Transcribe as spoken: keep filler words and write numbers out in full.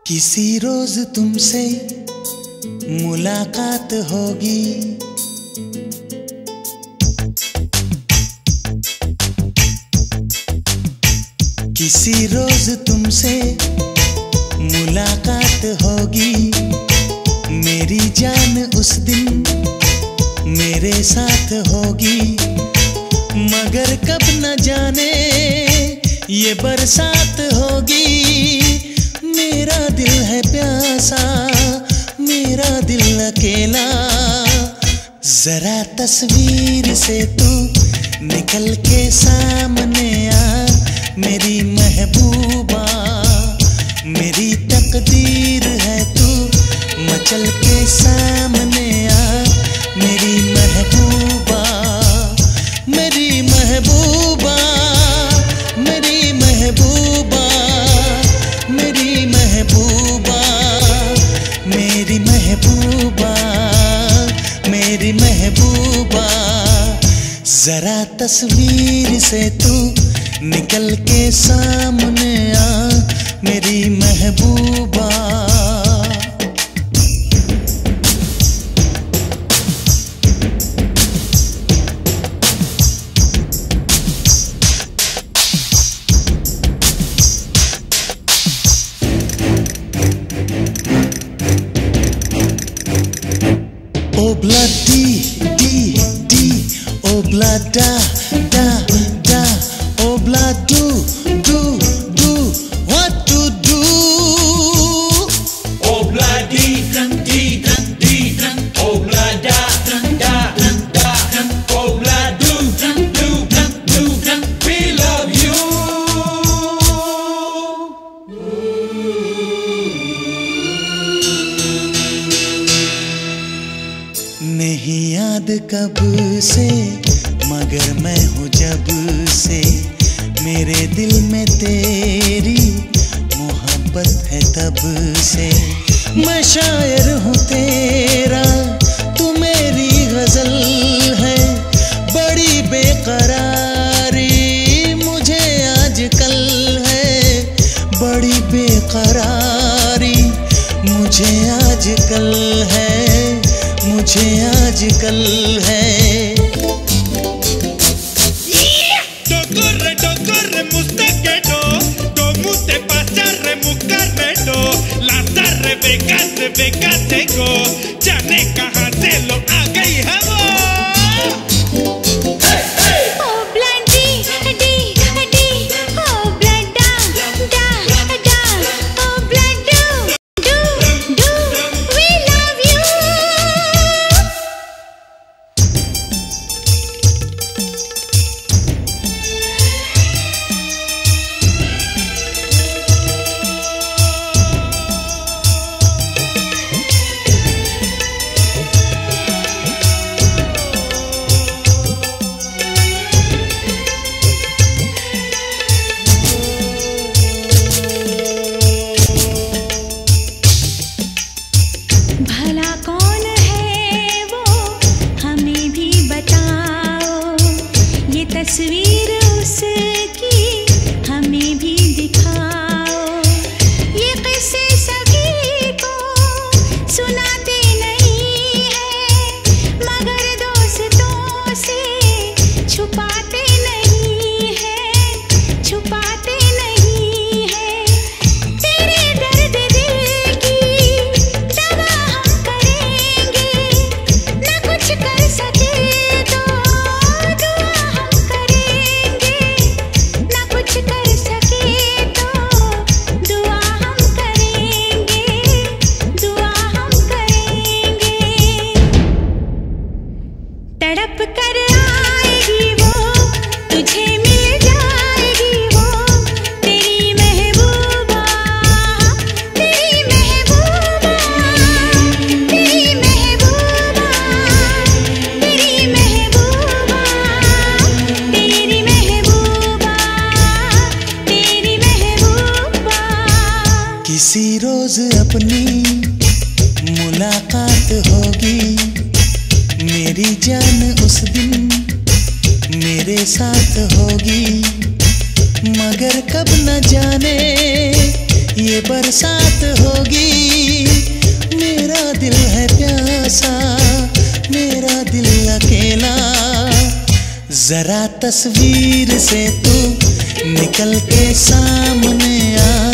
किसी रोज तुमसे मुलाकात होगी, किसी रोज तुमसे मुलाकात होगी। मेरी जान उस दिन मेरे साथ होगी, मगर कब न जाने ये बरसात होगी। मेरा दिल है प्यासा, मेरा दिल अकेला, जरा तस्वीर से तू निकल के सामने आ मेरी महबूबा। मेरी तकदीर है तू मचल के सामने आ मेरी महबूबा। मेरी महबूबा, मेरी महबूबा, मेरी महबूबा, मेरी महबूबा, मेरी महबूबा। जरा तस्वीर से तू निकल के सामने आ मेरी महबूबा। Obla di di di, obla da da da, obla do do do, what to do? Obla di dan di dan di dan, obla da dan da dan da dan, obla do dan do dan do dan, we love you. नहीं याद कब से मगर मैं हूँ जब से, मेरे दिल में तेरी मोहब्बत है तब से। मैं शायर हूँ तेरा, तू मेरी गजल है। बड़ी बेकरारी मुझे आजकल है, बड़ी बेकरारी मुझे आजकल है, मुझे आजकल है। Docorre, docorre, mustaquedo, como te pasa remucarredo, las arrebecas de becas seco, chane caja se lo haga y jabo. भला कौन है वो हमें भी बताओ, ये तस्वीर उसकी हमें भी दिखाओ। ये किस्से सभी को सुनाते नहीं है, मगर दोस्तों से छुपाते नहीं है, छुपाते नहीं है। तेरे दर्द दिल की दवा हम करेंगे, न कुछ कर सके तो दुआ हम करेंगे, न कुछ कर सके तो दुआ हम करेंगे, दुआ हम करेंगे। तड़प कर आएगी वो, तुझे मिल जाएगी वो, तेरी महबूबा, तेरी महबूबा, तेरी महबूबा, तेरी महबूबा, तेरी महबूबा, तेरी महबूबा। किसी रोज अपनी मुलाकात होगी, मेरी जान उस दिन मेरे साथ होगी, मगर कब न जाने ये बरसात होगी। मेरा दिल है प्यासा, मेरा दिल अकेला। जरा तस्वीर से तू निकल के सामने आ।